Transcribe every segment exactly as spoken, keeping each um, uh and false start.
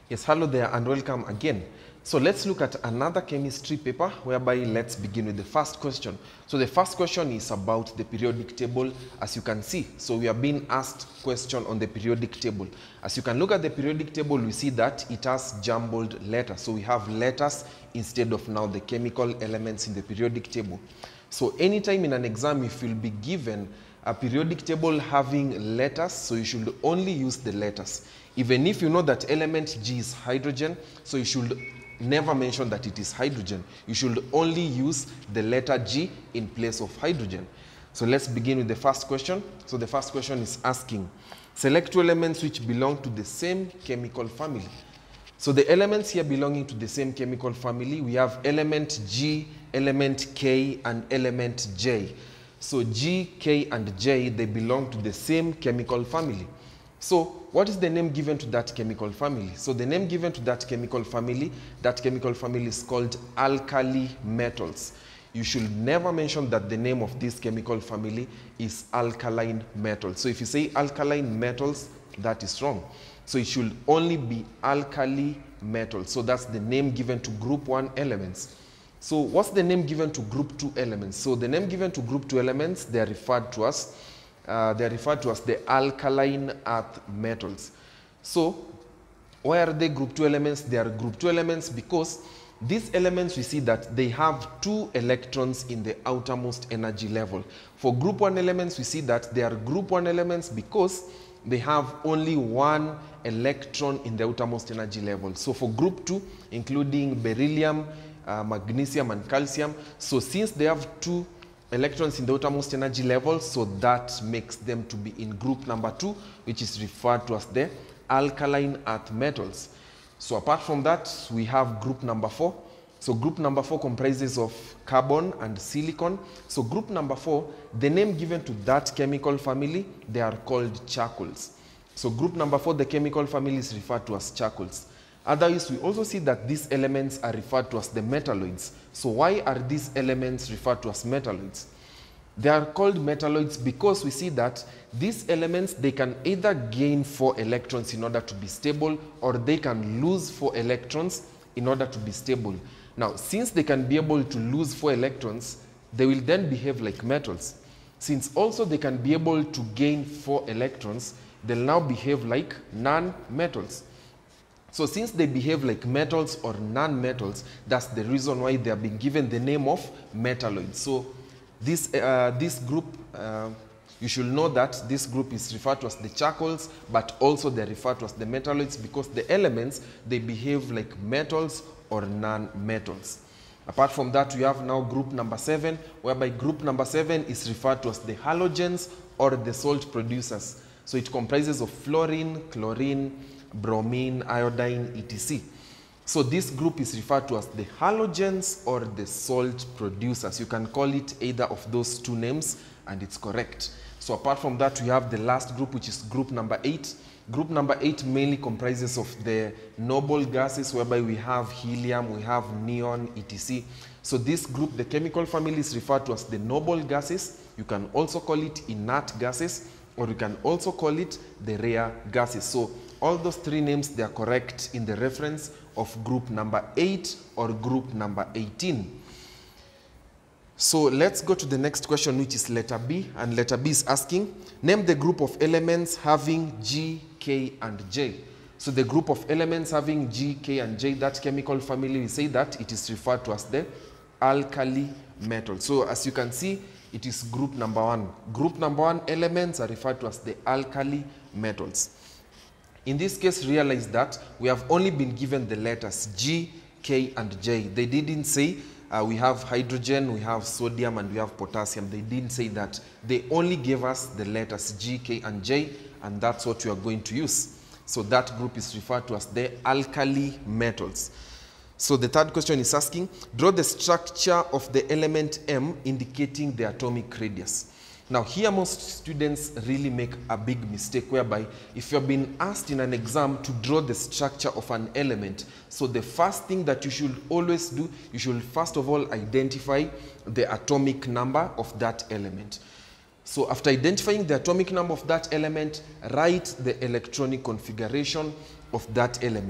Yes, hello there and welcome again. So let's look at another chemistry paper whereby let's begin with the first question. So the first question is about the periodic table, as you can see. So we are being asked question on the periodic table. As you can look at the periodic table, we see that it has jumbled letters. So we have letters instead of now the chemical elements in the periodic table. So anytime in an exam, if you'll be given a periodic table having letters, so you should only use the letters. Even if you know that element G is hydrogen, so you should never mention that it is hydrogen. You should only use the letter G in place of hydrogen. So let's begin with the first question. So the first question is asking, select two elements which belong to the same chemical family. So the elements here belonging to the same chemical family, we have element G, element K, and element J. So G, K, and J, they belong to the same chemical family. So what is the name given to that chemical family? So the name given to that chemical family, that chemical family is called alkali metals. You should never mention that the name of this chemical family is alkaline metals. So if you say alkaline metals, that is wrong. So it should only be alkali metals. So that's the name given to group one elements. So what's the name given to group two elements? So the name given to group two elements, they are referred to as Uh, they are referred to as the alkaline earth metals. So why are they group two elements? They are group two elements because these elements, we see that they have two electrons in the outermost energy level. For group one elements, we see that they are group one elements because they have only one electron in the outermost energy level. So for group two, including beryllium, uh, magnesium, and calcium, so since they have two electrons in the outermost energy level, so that makes them to be in group number two, which is referred to as the alkaline earth metals. So apart from that, we have group number four. So group number four comprises of carbon and silicon. So group number four, the name given to that chemical family, they are called charcoals. So group number four, the chemical family is referred to as charcoals. Otherwise, we also see that these elements are referred to as the metalloids. So why are these elements referred to as metalloids? They are called metalloids because we see that these elements, they can either gain four electrons in order to be stable, or they can lose four electrons in order to be stable. Now, since they can be able to lose four electrons, they will then behave like metals. Since also they can be able to gain four electrons, they'll now behave like non-metals. So since they behave like metals or non-metals, that's the reason why they are being given the name of metalloids. So this, uh, this group, uh, you should know that this group is referred to as the charcoals, but also they're referred to as the metalloids because the elements, they behave like metals or non-metals. Apart from that, we have now group number seven, whereby group number seven is referred to as the halogens or the salt producers. So it comprises of fluorine, chlorine, bromine, iodine, et cetera. So this group is referred to as the halogens or the salt producers. You can call it either of those two names and it's correct. So apart from that, we have the last group, which is group number eight. Group number eight mainly comprises of the noble gases, whereby we have helium, we have neon, et cetera. So this group, the chemical family, is referred to as the noble gases. You can also call it inert gases, or you can also call it the rare gases. So all those three names, they are correct in the reference of group number eight or group number eighteen. So let's go to the next question, which is letter B. And letter B is asking, name the group of elements having G, K, and J. So the group of elements having G, K, and J, that chemical family, we say that it is referred to as the alkali metal. So as you can see, it is group number one. Group number one elements are referred to as the alkali metals. In this case, realize that we have only been given the letters G, K, and J. They didn't say uh, we have hydrogen, we have sodium, and we have potassium. They didn't say that. They only gave us the letters G, K, and J, and that's what we are going to use. So that group is referred to as the alkali metals. So the third question is asking, draw the structure of the element M indicating the atomic radius. Now here most students really make a big mistake, whereby if you have been asked in an exam to draw the structure of an element, so the first thing that you should always do, you should first of all identify the atomic number of that element. So after identifying the atomic number of that element, write the electronic configuration of that element.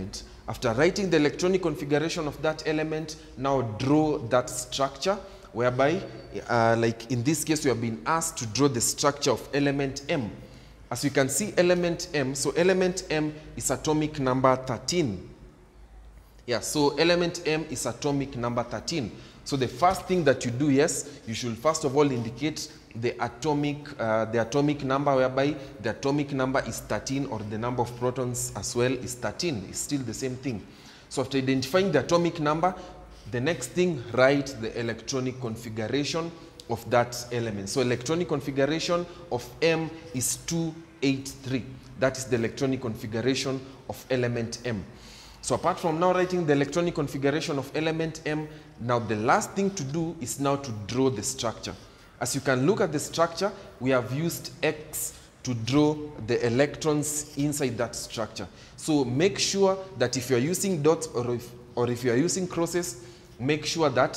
After writing the electronic configuration of that element, now draw that structure, whereby, uh, like in this case, we have been asked to draw the structure of element M. As you can see, element M, so element M is atomic number thirteen. Yeah, so element M is atomic number thirteen. So the first thing that you do, yes, you should first of all indicate the atomic, uh, the atomic number, whereby the atomic number is thirteen, or the number of protons as well is thirteen. It's still the same thing. So after identifying the atomic number, the next thing, write the electronic configuration of that element. So electronic configuration of M is two eighty-three. That is the electronic configuration of element M. So apart from now writing the electronic configuration of element M, now the last thing to do is now to draw the structure. As you can look at the structure, we have used X to draw the electrons inside that structure. So make sure that if you are using dots, or if, or if you are using crosses, make sure that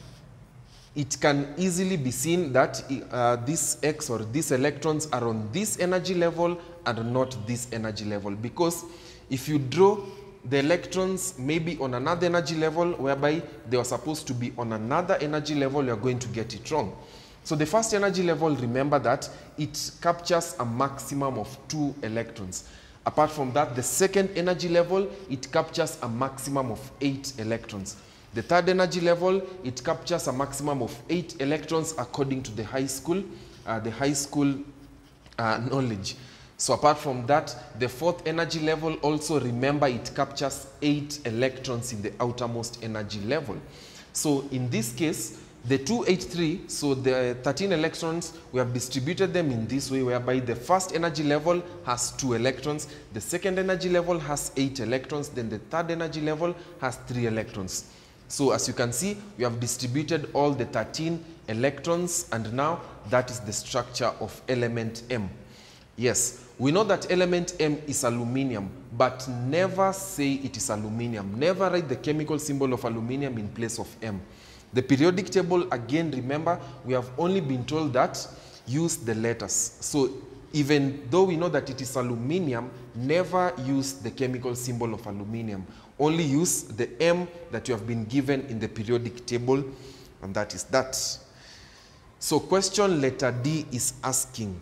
it can easily be seen that uh, this X or these electrons are on this energy level and not this energy level. Because if you draw the electrons maybe on another energy level, whereby they are supposed to be on another energy level, you are going to get it wrong. So the first energy level, remember that it captures a maximum of two electrons. Apart from that, the second energy level, it captures a maximum of eight electrons. The third energy level, it captures a maximum of eight electrons according to the high school, uh, the high school uh, knowledge. So apart from that, the fourth energy level also, remember, it captures eight electrons in the outermost energy level. So in this case, the two eighty-three, so the thirteen electrons, we have distributed them in this way, whereby the first energy level has two electrons, the second energy level has eight electrons, then the third energy level has three electrons. So as you can see, we have distributed all the thirteen electrons, and now that is the structure of element M. Yes, we know that element M is aluminium, but never say it is aluminium. Never write the chemical symbol of aluminium in place of M. The periodic table, again, remember, we have only been told that use the letters. So even though we know that it is aluminium, never use the chemical symbol of aluminium. Only use the M that you have been given in the periodic table, and that is that. So question letter D is asking,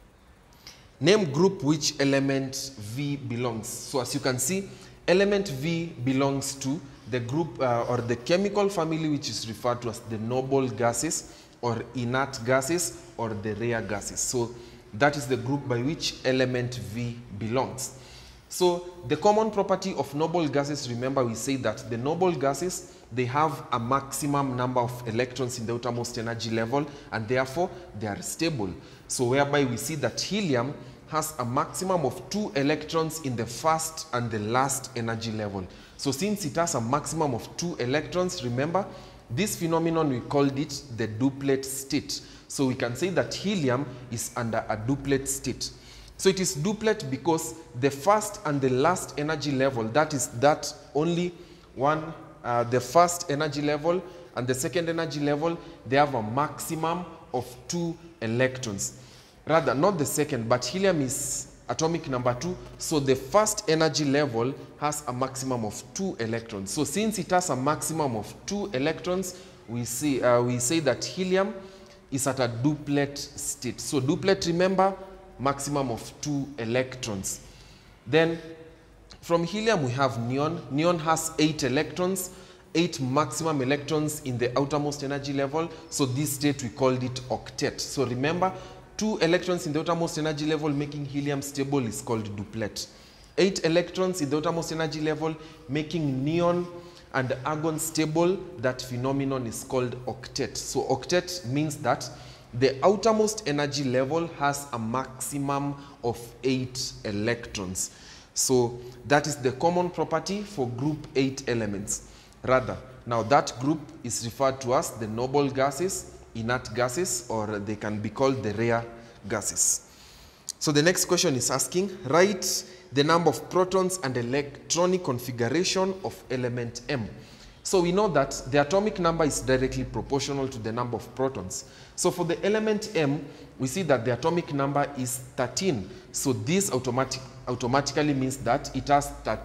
name group which element V belongs. So as you can see, element V belongs to the group uh, or the chemical family which is referred to as the noble gases, or inert gases, or the rare gases. So that is the group by which element V belongs. So the common property of noble gases, remember we say that the noble gases, they have a maximum number of electrons in the outermost energy level, and therefore they are stable. So whereby we see that helium has a maximum of two electrons in the first and the last energy level. So since it has a maximum of two electrons, remember, this phenomenon, we called it the duplet state. So we can say that helium is under a duplet state. So it is duplet because the first and the last energy level, that is that only one, uh, the first energy level and the second energy level, they have a maximum of two electrons. Rather, not the second, but helium is atomic number two, so the first energy level has a maximum of two electrons. So since it has a maximum of two electrons, we see uh, we say that helium is at a duplet state. So duplet, remember, maximum of two electrons. Then from helium we have neon. Neon has eight electrons, eight maximum electrons in the outermost energy level. So this state, we called it octet. So remember, two electrons in the outermost energy level making helium stable is called duplet. Eight electrons in the outermost energy level making neon and argon stable, that phenomenon is called octet. So octet means that the outermost energy level has a maximum of eight electrons. So that is the common property for group eight elements. Rather, now that group is referred to as the noble gases, inert gases, or they can be called the rare gases. So the next question is asking, write the number of protons and electronic configuration of element M. So we know that the atomic number is directly proportional to the number of protons. So for the element M, we see that the atomic number is thirteen. So this automatic, automatically means that it has thirteen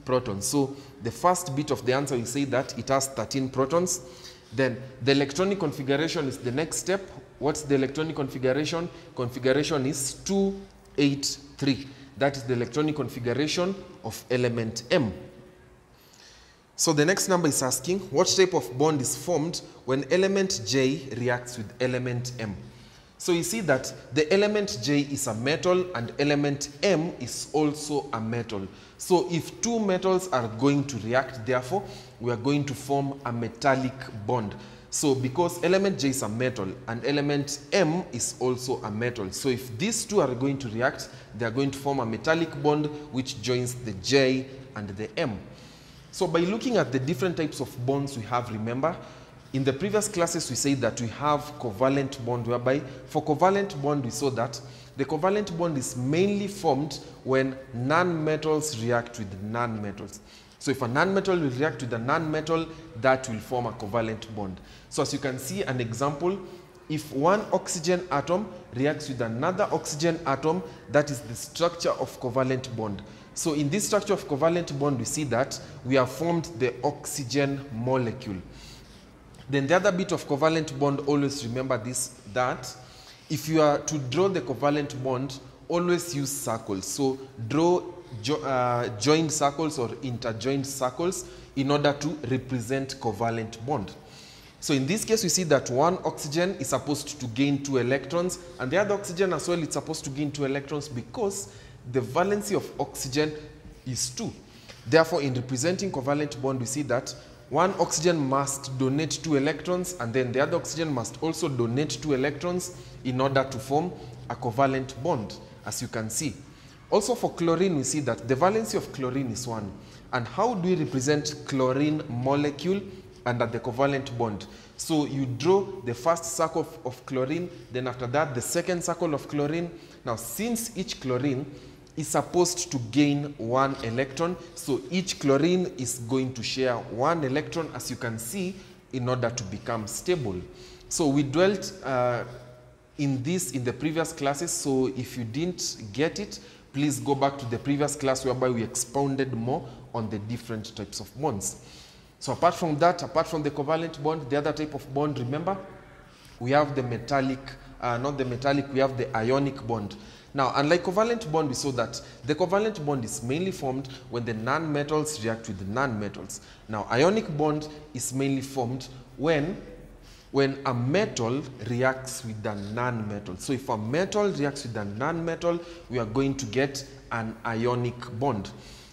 protons. So the first bit of the answer, we say that it has thirteen protons. Then the electronic configuration is the next step. What's the electronic configuration? Configuration is two eight three. That is the electronic configuration of element M. So the next number is asking, what type of bond is formed when element J reacts with element M? So you see that the element J is a metal and element M is also a metal. So if two metals are going to react, therefore, we are going to form a metallic bond. So because element J is a metal and element M is also a metal. So if these two are going to react, they are going to form a metallic bond which joins the J and the M. So by looking at the different types of bonds we have, remember, in the previous classes we said that we have covalent bond, whereby for covalent bond we saw that the covalent bond is mainly formed when non-metals react with non-metals. So if a non-metal will react with a non-metal, that will form a covalent bond. So as you can see an example, if one oxygen atom reacts with another oxygen atom, that is the structure of covalent bond. So in this structure of covalent bond, we see that we have formed the oxygen molecule. Then the other bit of covalent bond, always remember this, that if you are to draw the covalent bond, always use circles. So draw jo uh, joined circles or interjoined circles in order to represent covalent bond. So in this case, we see that one oxygen is supposed to gain two electrons, and the other oxygen as well is supposed to gain two electrons because the valency of oxygen is two. Therefore, in representing covalent bond, we see that one oxygen must donate two electrons, and then the other oxygen must also donate two electrons in order to form a covalent bond, as you can see. Also for chlorine, we see that the valency of chlorine is one. And how do we represent chlorine molecule under the covalent bond? So you draw the first circle of, of chlorine, then after that the second circle of chlorine. Now since each chlorine is supposed to gain one electron, so each chlorine is going to share one electron, as you can see, in order to become stable. So we dwelt uh, in this in the previous classes, so if you didn't get it, please go back to the previous class whereby we expounded more on the different types of bonds. So apart from that, apart from the covalent bond, the other type of bond, remember, we have the metallic, uh, not the metallic, we have the ionic bond. Now, unlike covalent bond, we saw that the covalent bond is mainly formed when the non-metals react with the non-metals. Now, ionic bond is mainly formed when, when a metal reacts with a non-metal. So if a metal reacts with a non-metal, we are going to get an ionic bond.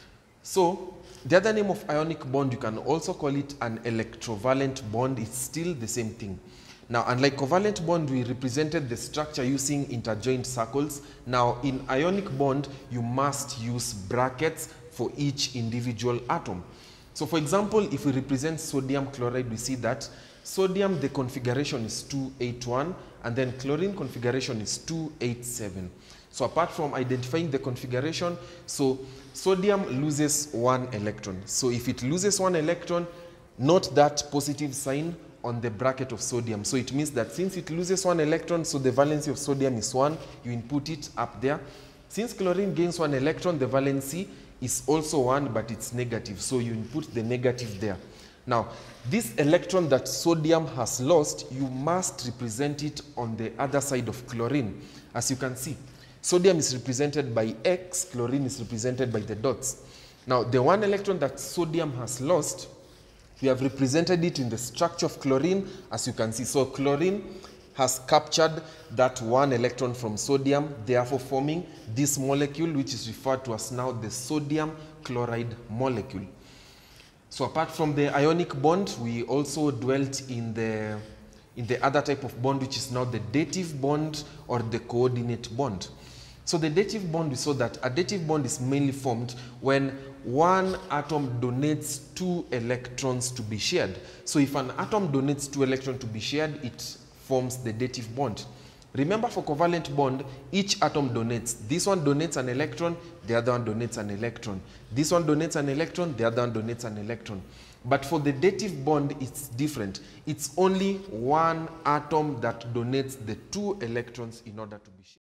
So the other name of ionic bond, you can also call it an electrovalent bond. It's still the same thing. Now, unlike covalent bond, we represented the structure using interjoined circles. Now, in ionic bond, you must use brackets for each individual atom. So, for example, if we represent sodium chloride, we see that sodium, the configuration is two eight one, and then chlorine configuration is two eight seven. So, apart from identifying the configuration, so sodium loses one electron. So, if it loses one electron, note that positive sign on the bracket of sodium. So it means that since it loses one electron, so the valency of sodium is one, you input it up there. Since chlorine gains one electron, the valency is also one, but it's negative. So you input the negative there. Now, this electron that sodium has lost, you must represent it on the other side of chlorine. As you can see, sodium is represented by X, chlorine is represented by the dots. Now, the one electron that sodium has lost, we have represented it in the structure of chlorine, as you can see. So chlorine has captured that one electron from sodium, therefore forming this molecule, which is referred to as now the sodium chloride molecule. So apart from the ionic bond, we also dwelt in the, in the other type of bond, which is now the dative bond or the coordinate bond. So the dative bond, we saw that a dative bond is mainly formed when one atom donates two electrons to be shared. So if an atom donates two electrons to be shared, it forms the dative bond. Remember, for covalent bond, each atom donates. This one donates an electron, the other one donates an electron. This one donates an electron, the other one donates an electron. But for the dative bond, it's different. It's only one atom that donates the two electrons in order to be shared.